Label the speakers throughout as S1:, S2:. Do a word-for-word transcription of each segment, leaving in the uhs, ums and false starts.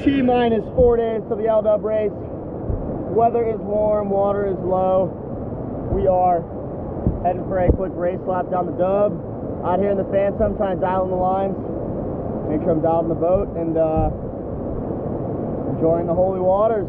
S1: T minus four days to the L dub race. Weather is warm, water is low. We are heading for a quick race lap down the dub. Out here in the Phantom, trying to dial in the lines. Make sure I'm dialed in the boat and uh, enjoying the holy waters.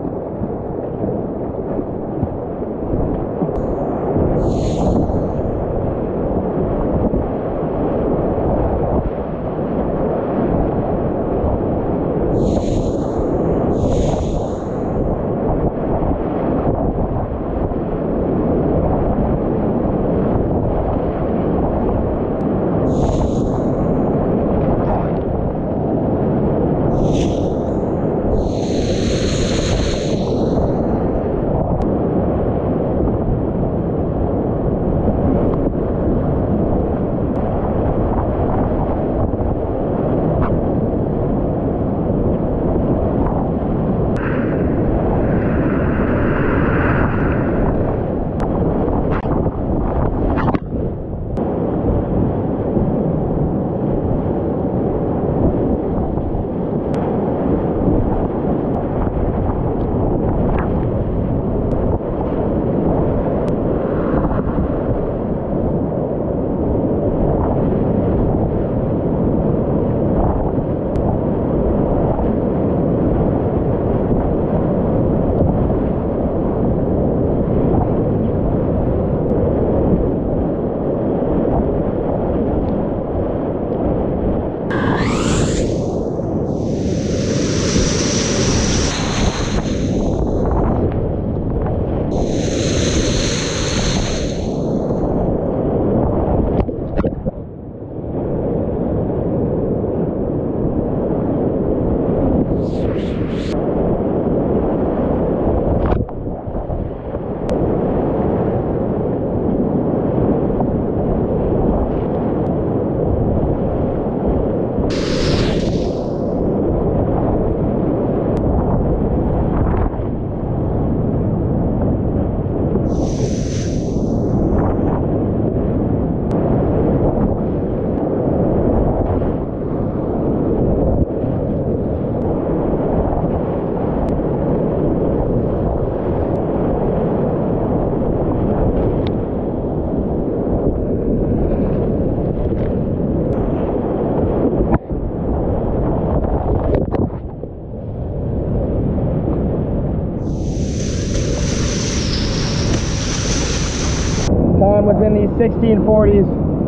S1: Time within these sixteen forties.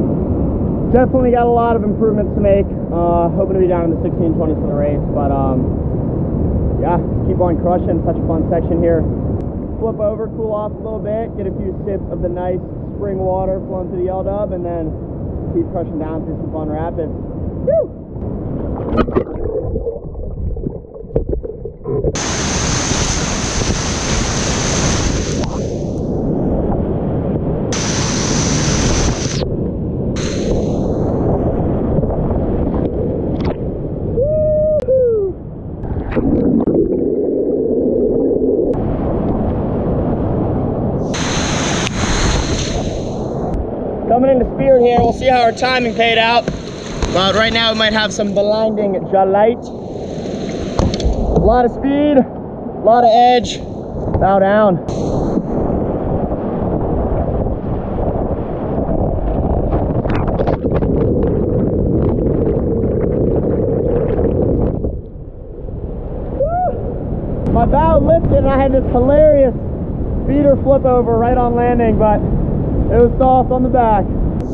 S1: Definitely got a lot of improvements to make. Uh, hoping to be down in the sixteen twenties for the race, but um, yeah, keep on crushing. Such a fun section here. Flip over, cool off a little bit, get a few sips of the nice spring water flowing through the L dub, and then keep crushing down through some fun rapids. Woo! Coming into Spirit here, we'll see how our timing paid out. But right now we might have some blinding daylight. A lot of speed, a lot of edge. Bow down. Woo! My bow lifted and I had this hilarious feeder flip over right on landing, but it was soft on the back.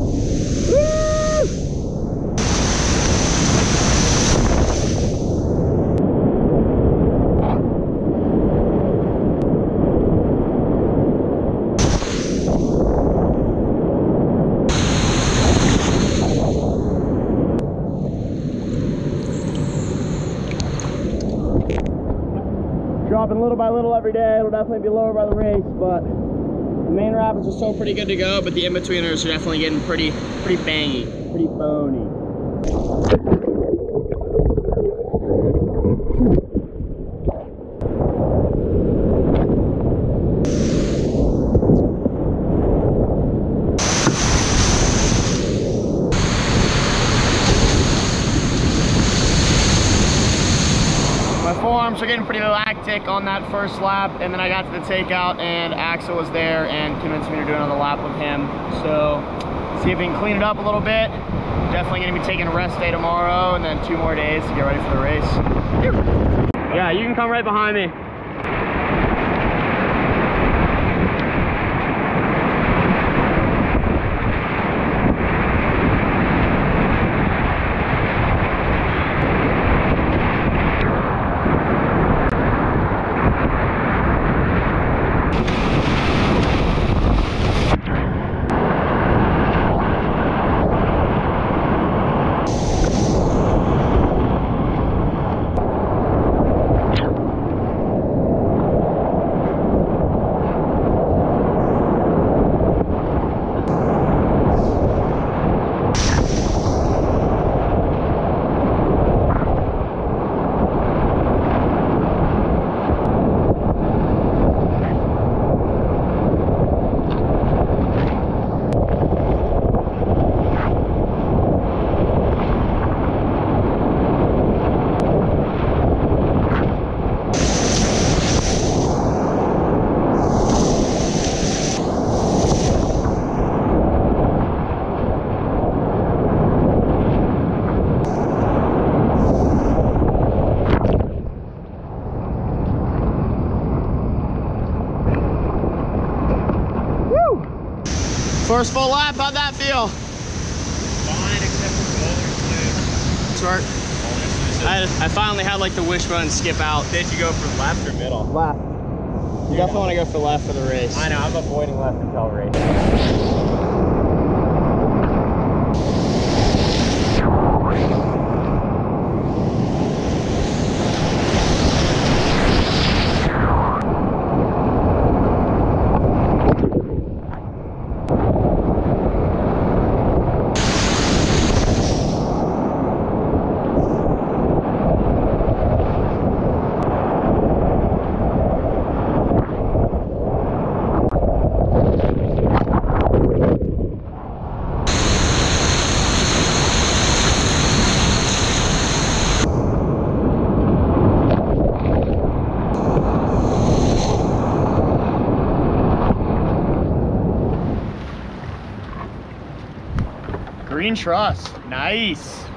S1: Dropping little by little every day. It'll definitely be lower by the race, but the main rapids are still pretty good to go, but the in-betweeners are definitely getting pretty, pretty bangy, pretty bony. My forearms were getting pretty lactic on that first lap, and then I got to the takeout and Axel was there and convinced me to do another lap with him. So see if we can clean it up a little bit. Definitely gonna be taking a rest day tomorrow and then two more days to get ready for the race. Yeah, you can come right behind me. First full lap, how'd that feel?
S2: Fine, except for rollers loose.
S1: Smart. I, I finally had like the wishbone skip out.
S2: Did you go for left or middle?
S1: Left. You
S2: Yeah.
S1: definitely want to go for left for the race.
S2: I know, I'm avoiding left until race.
S1: Green Truss, nice.